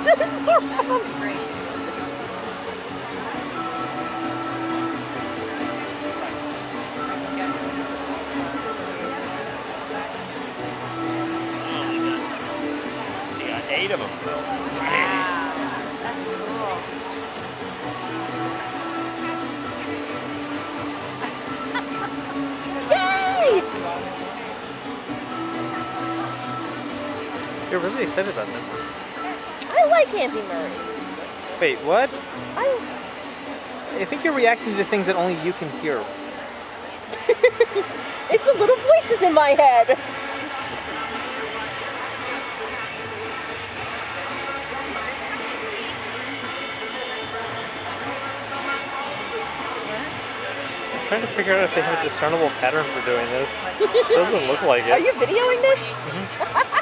There's more of them. Great. You got 8 of them. Wow, that's cool. Yay! You're really excited about that. I like Andy Murray. Wait, what? I think you're reacting to things that only you can hear. It's the little voices in my head. I'm trying to figure out if they have a discernible pattern for doing this. It doesn't look like it. Are you videoing this? Mhm.